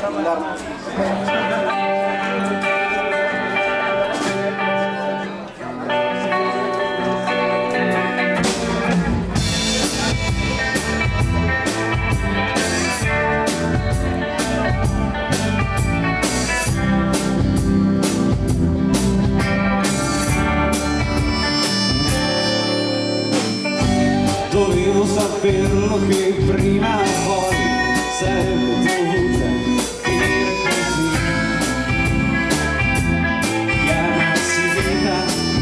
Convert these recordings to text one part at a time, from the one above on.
Dovevo saperlo che prima o poi sarebbe dovuta finire così. Chiamarsi vita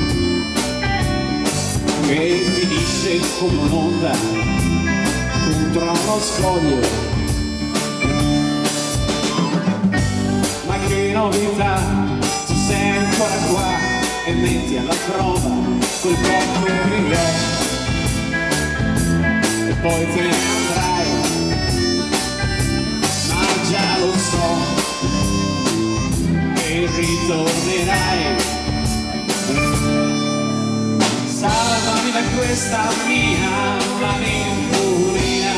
che finisce come un'onda contro uno scoglio. Ma che novità, tu sei ancora qua e metti alla prova quel poco brillo. Poi te ne andrai, ma già lo so che ritornerai. Salvami da questa mia malinconia,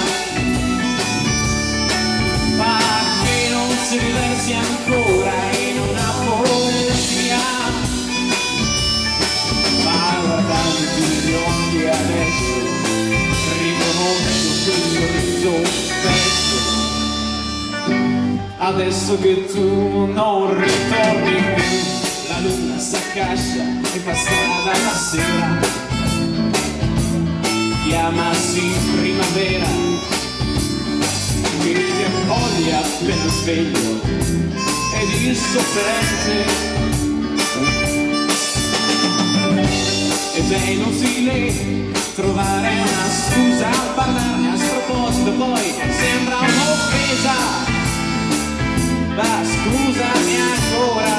ma che non si riversi ancora in una poesia. Ma guardandoti negli occhi adesso riconosco quel sorriso perso. Adesso che tu non ritorni più, la luna s'accascia e fa strada la sera. Chiamasi primavera che ti accoglia appena sveglio ed il sofferente. Ed è inutile trovare una scusa, parlarne a sproposito, poi sembra un'offesa. Ma scusami ancora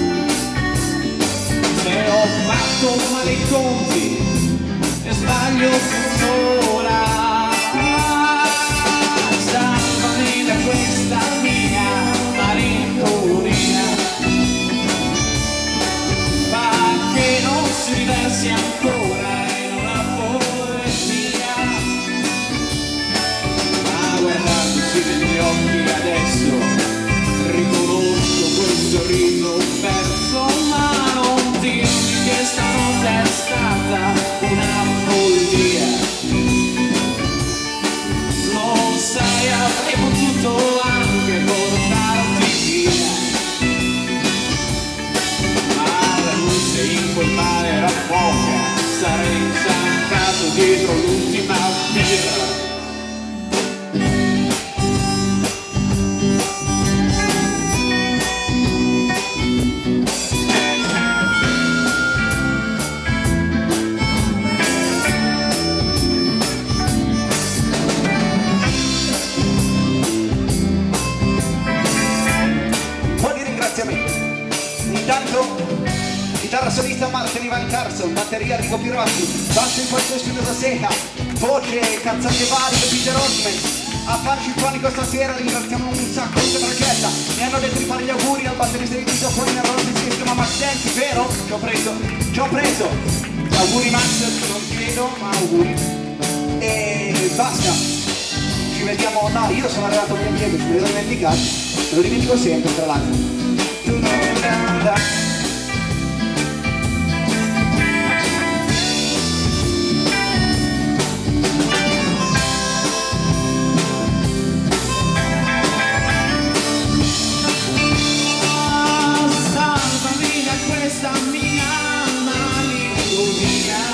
se ho fatto male i conti e sbaglio tuttora. Salvami da questa mia malinconia, ma che non si riversi ancora in una poesia. Ma guardandosi negli occhi adesso riconosco quel sorriso perso, ma non dirmi che stanotte è stata una follia. Non sai, avrei potuto anche portarti via, ma la luce in quel mare era poca, sarei inciampato dietro l'ultima birra. Intanto chitarra solista Martin Ivan Carson, batteria Rico Pirossi, basso in qualche studiosa sera, voce, cazzate varie, Peter Osman. A farci il fonico stasera ringraziamo un sacco di Fragetta. Mi hanno detto di fare gli auguri al batterista di Tito poi nella rosa si chiama Max Denti, vero? Ci ho preso. Auguri Max, non credo, ma auguri. E basta. Ci vediamo, no, io sono arrivato via Diego, ci devo dimenticare, me lo dimentico sempre tra l'altro. Salvami da questa mia malinconia.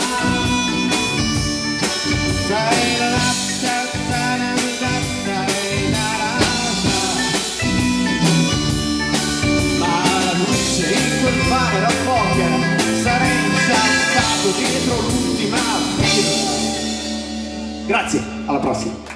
Era poca, sarei inciampato dietro l'ultima birra. Grazie, alla prossima.